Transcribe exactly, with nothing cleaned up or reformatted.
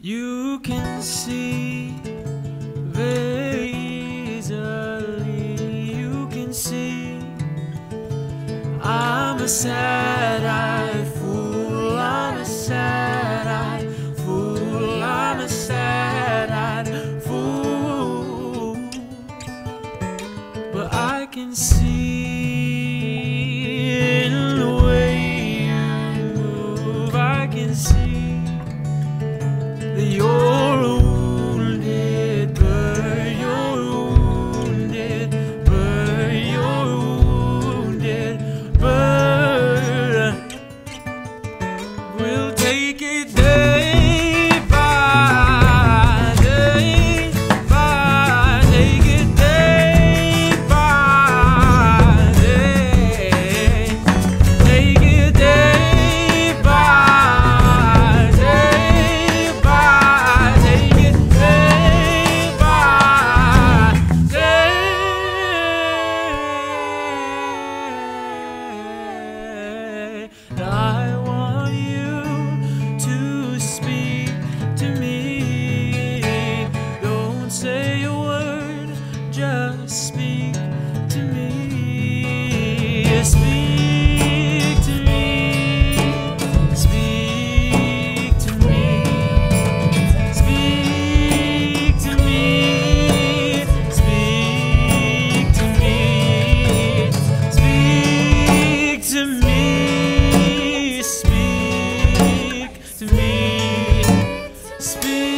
You can see very easily. You can see I'm a sad-eyed fool. I'm a sad-eyed fool. I'm a sad-eyed fool. But I can see in the way you move. I can see that you're a wounded bird. You're a wounded bird. You're a wounded bird. We'll take it day by day by take it day by day. Take it day by day by take it day by day. I want you to speak to me. Don't say a word, just speak to me. Speak to me. Speak to me. Speak to me. Speak to me. Speak to me. Speak to me. Speak.